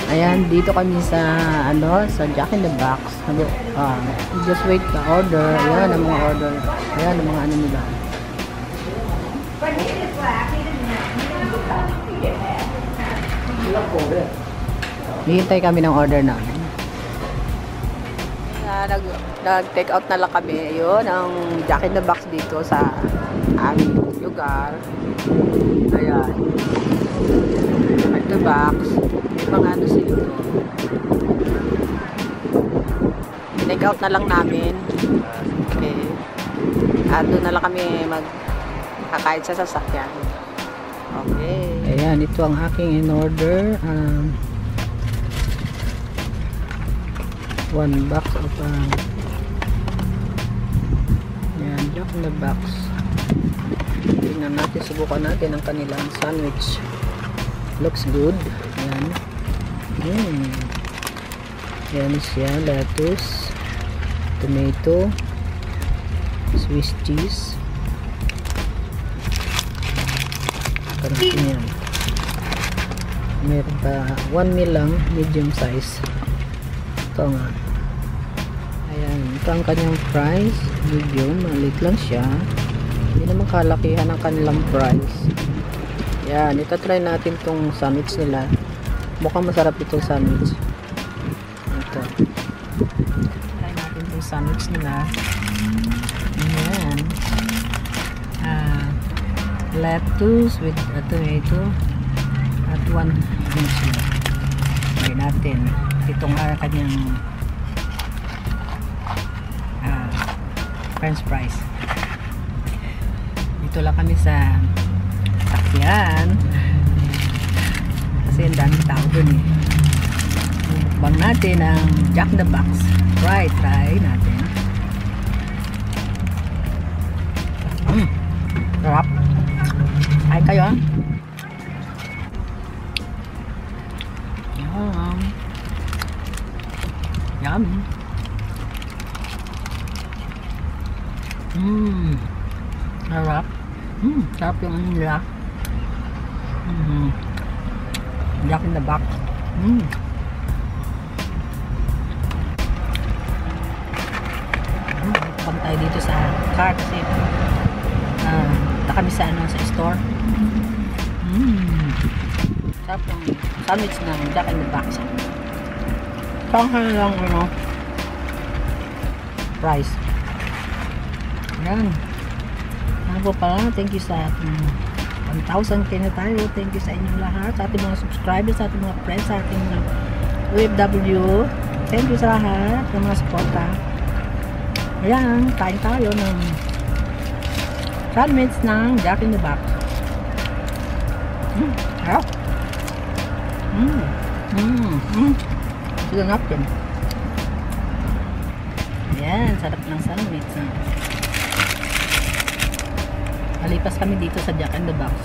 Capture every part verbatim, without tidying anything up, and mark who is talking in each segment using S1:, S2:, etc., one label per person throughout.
S1: Ayan, dito kami sa ano, sa Jack in the Box. Uh, just wait the order. Ayan ang mga order. Ayan ang mga ano nila. Hihintay kami ng order namin. Ayan, nag, nag-take out na lang kami. Ayun, ang Jack in the Box dito sa aming lugar. Ayan. Jack in the Box. Mga ano sila ito. Take out na lang namin. Okay. At doon na lang kami magkakain sa sasakyan. Okay. Ayan, ito ang aking in order. Um, one box of um, ayan, Jack in the Box. Tingnan natin, subukan natin ang kanilang sandwich. Looks good. Ayan. Hmm. Yan siya, lettuce, tomato, Swiss cheese. Karami yan. Meron pa one meal lang, medium size. Ito nga. Ayan, ito ang kanyang price, medium, maliit lang siya. Hindi naman kalakihan ang kanilang price. Yan, ito try natin tong sandwich nila. Mukhang masarap itong sandwich. Ito. Try natin itong sandwich nila. Ayan. Uh, lettuce with uh, tomato at one inch. Try natin. Itong uh, kanyang uh, french fries. Dito lang kami sa sakyan. Kasi ang daming tao dun eh. Mukbang natin ang Jack in the Box. Try, try natin. Mmm, sarap. Ay kayo ah. Yum. Yum. Mmm, sarap. Mmm, sarap yung ano nila. Mmm. Jack in the Box. Mm. Mm. Pag tayo dito sa car kasi uh, na kami sa ano, sa store. Mm. Sarap yung sandwich ng Jack in the Box. Panghan lang ano price. Yan. Ano po pala, thank you sa um, one thousand K na tayo. Thank you sa inyong lahat, sa ating mga subscribers, sa ating mga friends, sa ating mga O F W. Thank you sa lahat ng mga suporta. Ayan, kain tayo ng sandwich ng Jack in the Box. Mmm, sarap. Mmm, mmm, mmm. Sige natin. Ayan, sarap ng sandwich. Malipas kami dito sa Jack in the Box.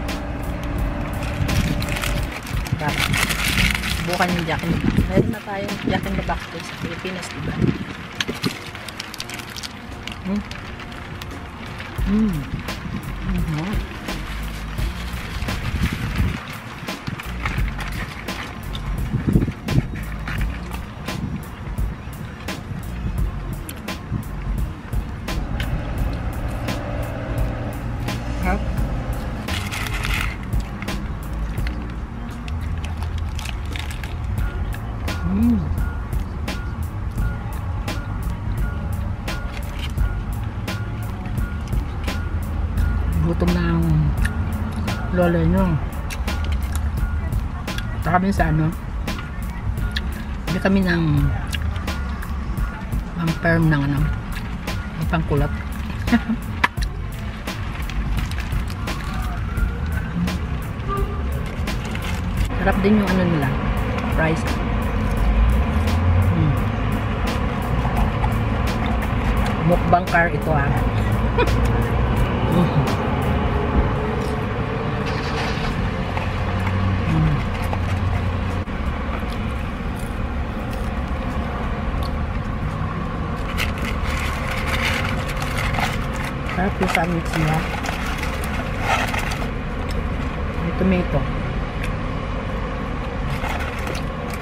S1: Subukan yung Jack in the Box. Meron na tayong Jack in the Box dito sa Pilipinas, diba? Hmm. Hmm. Hmm. Mm. Gutom na ang lola nyo. Ito kami sa ano, hindi kami ng ang perm ng ano, ang pangkulat. Sarap din yung ano nila, price. Hmm. Mukbang car ito ah. Hmm. Sarap yung sandwich niya. May tomato.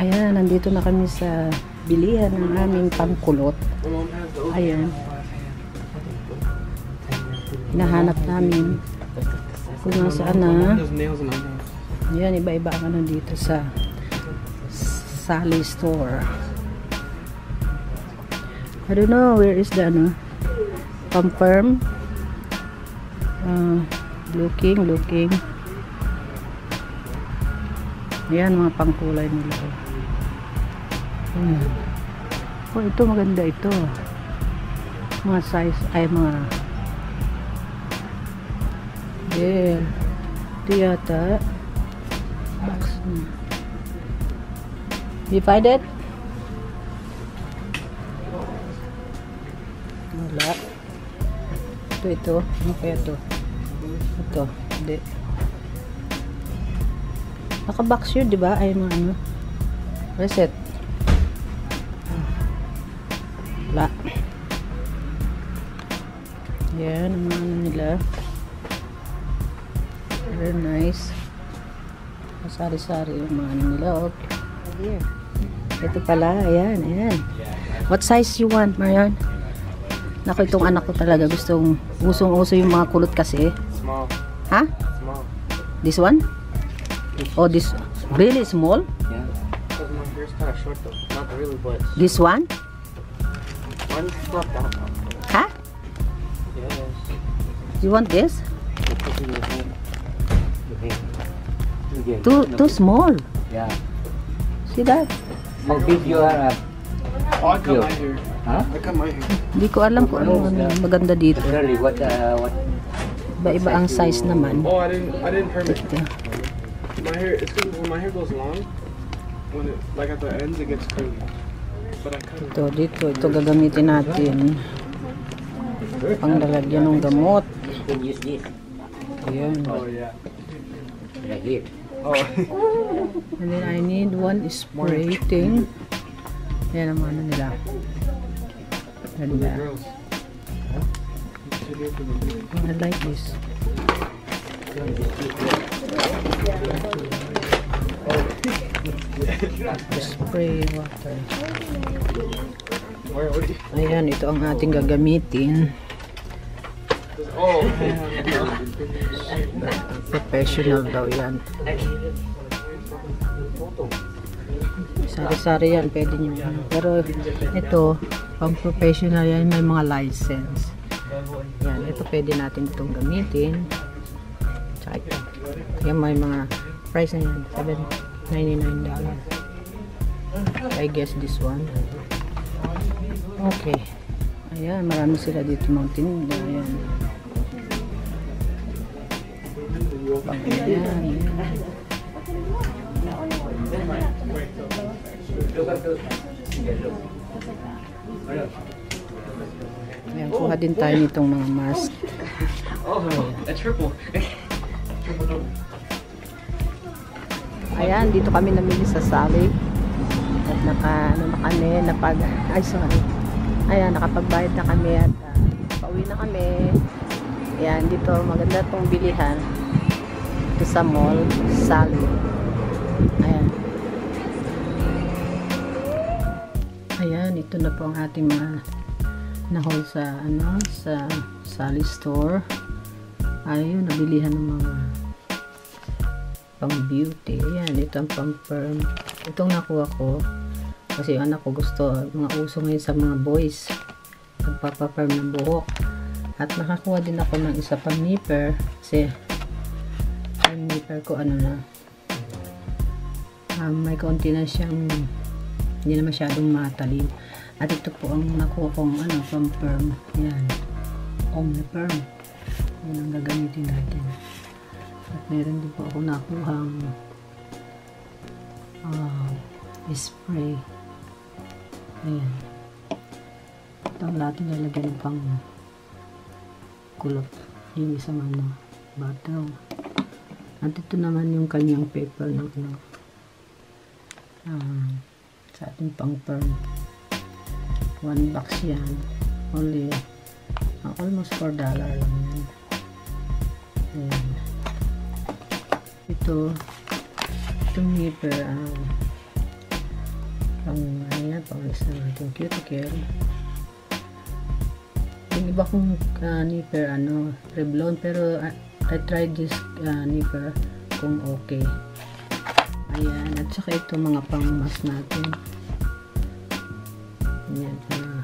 S1: Ayan, nandito na kami sa bilihan ng aming pangkulot. Ayan. Hinahanap namin kung nasaan na. Ayan, iba-iba ang ano dito sa Sally store. I don't know where is the ano. Confirm. Uh, looking, looking. Ayan, mga pangkulay nila. Ayan. Oh, ito maganda ito. Mga size, ay mga yeah. Ito yata. Box. You find it? Wala. Ito, ito. Ano kaya ito? Ito. Hindi. Naka-box yun, di ba? Ay, mga ano. Reset. Wala. Yan, ang mga ano nila. Very nice. Sari-sari yung mga ano nila. Okay. Here. Ito pala. Ayan, ayan. What size you want, Marian? Naku, itong anak ko talaga gustong usong-uso yung mga kulot kasi.
S2: Small.
S1: Ha?
S2: Small.
S1: This one? Oh, this really small?
S2: Yeah. Because my hair's kind of short though. Not really, but
S1: This one?
S2: one flop out.
S1: Ha?
S2: Yes.
S1: You want this? Too too small.
S3: Yeah.
S1: See that?
S3: How big you are? Uh,
S2: Oh, I cut my hair.
S3: huh?
S2: I cut my hair.
S1: Hindi ko alam kung ano ano maganda dito.
S3: Really? What? Uh, what?
S1: Iba-iba ang size naman.
S2: Oh, I didn't. I didn't permit.
S1: Ito.
S2: My hair. It's because when my hair goes long, when it like at the ends it gets curly. But I cut it.
S1: Ito, dito. Ito gagamitin natin. Panglalagyan ng gamot.
S3: You can use this
S1: Ayan.
S2: Oh yeah.
S3: right here.
S2: Oh.
S1: And then I need one spray thing. Ayan ang ano nila. Ano ba?
S2: Girls.
S1: I like this. Spray water.
S2: Where? What?
S1: Ayan, ito ang ating gagamitin.
S2: Oh.
S1: Professional daw yan. Sari-sari yan, pwede nyo yan. Pero ito, pang professional yan, may mga license. Yan, ito pwede natin itong gamitin. Tsaka ito. Yan, may mga price na yan, seven ninety-nine dollars. I guess this one. Okay. Ayan, marami sila dito mga tinda. Ayan. Ayan, ayan. Ayan, kuha din tayo nitong mga mask.
S2: Oh, a triple.
S1: Ayan, dito kami namili sa Sally. At naka, ano na kami, napag, ay sorry. Ayan, nakapagbayad na kami at uh, pauwi na kami. Ayan, dito maganda itong bilihan. Ito sa mall, Sally. Ayan. Ayan, ito na po ang ating mga na-haul sa, ano, sa Sally store. Ayun, nabilihan ng mga pang beauty. Ayan, ito ang pang perm. Itong nakuha ko kasi yung anak ko gusto, mga uso ngayon sa mga boys, nagpapaperm ng buhok. At nakakuha din ako ng isa pang nipper kasi yung nipper ko ano na um, may kaunti na siyang hindi na masyadong matalim. At ito po ang nakuha kong ano, pang perm. Ayan, omni perm. Yan ang gagamitin natin. At meron din po ako nakuhang uh, spray. Ayan. Ito ang natin lalagyan ng pang kulot. Yung isang ano, bottle. At ito naman yung kanyang paper ng ano, uh, sa ating pang perm. One box yan. Only uh, almost four dollars lang yan. Ayan. Ito itong nipper um, Pang, ano yan, pangalis na natin cuticle. Yung iba kong uh, nipper, ano, Revlon, pero uh, I tried this uh, nipper kung okay. Ayan, at saka ito mga pangmas natin. Ayan, uh,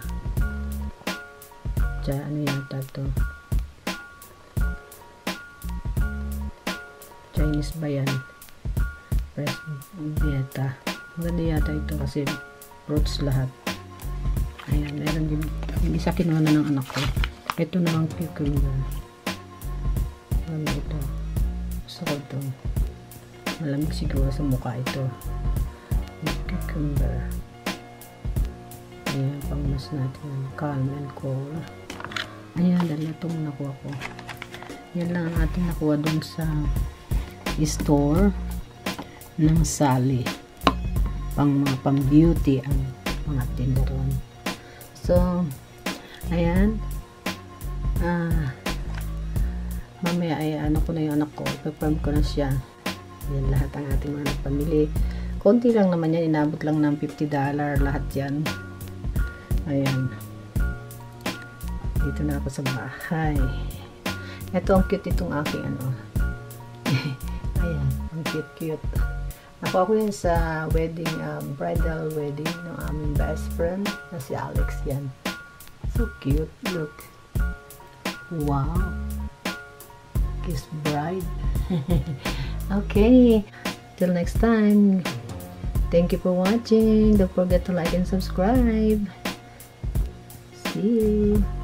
S1: tsaka ano yata ito? Chinese ba yan? Press Vieta. Maganda yata ito kasi fruits lahat. Ayan, meron din. Yung isa kinuha na ng anak ko. Ito namang cucumber. Ano ito? Gusto ko ito. Malamig siguro sa mukha ito. Yung cucumber. Ayan, pangmas natin. Calm and cool. Ayan, dala itong nakuha ko. Yan lang ang ating nakuha dun sa store ng Sally. Pang mga pang beauty ang mga tinda ron. So, ayan. Ah, mamaya ay ano ko na yung anak ko. Perform ko na siya. Yan lahat ang ating mga pamili. Konti lang naman yan. Inabot lang ng fifty dollars lahat yan. Ayan. Dito na ako sa bahay. Ito ang cute itong aking ano. Ayan. Ang cute cute. Nakuha ko yun sa wedding, um, bridal wedding ng aming best friend na si Alex yan. So cute. Look. Wow. Kiss bride. Okay. Till next time. Thank you for watching. Don't forget to like and subscribe. See you.